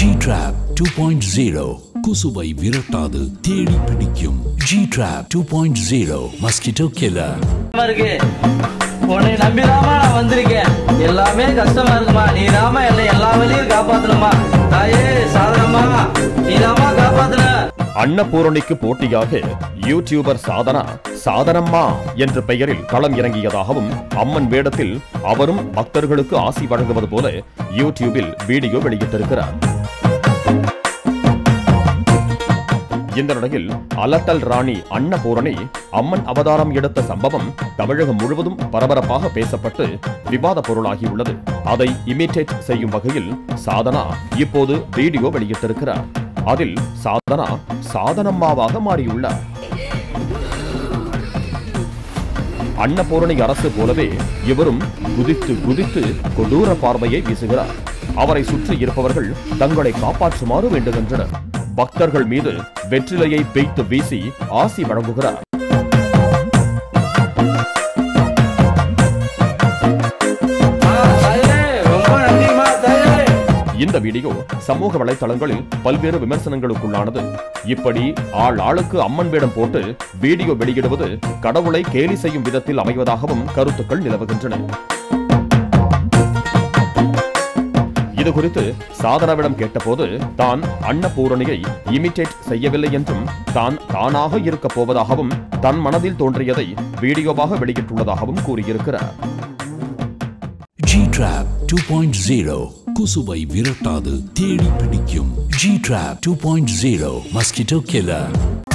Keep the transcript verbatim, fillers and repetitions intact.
G-Trap two point oh குசுவை விரட்டாது தேடி பிடிக்கும். G-Trap two point oh mosquito killer. உன்னை நம்பிதாமா நான் வந்திருக்கேன். எல்லாமே கஷ்டமா இருக்குமா, நீ தாமா என்னை எல்லா வழியும் காப்பாத்தணுமா. தாயே சாதனமா நீ தாமா காப்பாத்துன. அன்னபூரணிக்கு போட்டியாக யூடியூபர் சாதனா சாதனம்மா என்ற பெயரில் களம் இறங்கியதாகவும் அம்மன் வேடத்தில் அவரும் பக்தர்களுக்கு ஆசி வழங்குவது போல யூடியூபில் வீடியோ வெளியிட்டிருக்கிறார். இந்த நிலையில் அலட்டல் ராணி அன்னபூரணி அம்மன் அவதாரம் எடுத்த சம்பவம் தமிழகம் முழுவதும் பரபரப்பாக பேசப்பட்டு விவாத பொருளாகியுள்ளது. அதை இமிட்டேட் செய்யும் வகையில் சாதனா இப்போது வீடியோ வெளியிட்டிருக்கிறார். அதில் சாதனா சாதனம்மாவாக மாறியுள்ளார். அன்னபூரணி அரசு போலவே இவரும் குதித்து குதித்து கொடூர பார்வையை வீசுகிறார். அவரை சுற்றி இருப்பவர்கள் தங்களை காப்பாற்றுமாறு வேண்டுகின்றனர். பக்தர்கள் மீது வெற்றிலையை வைத்து வீசி ஆசி வழங்குகிறார். இந்த வீடியோ சமூக வலைதளங்களில் பல்வேறு விமர்சனங்களுக்குள்ளானது. இப்படி ஆள் ஆளுக்கு அம்மன் வேடம் போட்டு வீடியோ வெளியிடுவது கடவுளை கேலி செய்யும் விதத்தில் அமைவதாகவும் கருத்துக்கள் நிலவுகின்றன. இது குறித்து சாதனாவிடம் கேட்டபோது தான் அன்னபூரணியை இமிட்டேட் செய்யவில்லை என்றும் தான் தானாக இருக்க போவதாகவும் தன் மனதில் தோன்றியதை வீடியோவாக வெளியிட்டுள்ளதாகவும் கூறியிருக்கிறார். G-Trap two point oh குசுவை விரட்டாது தேடி பிடிக்கும். G-Trap two point oh mosquito killer.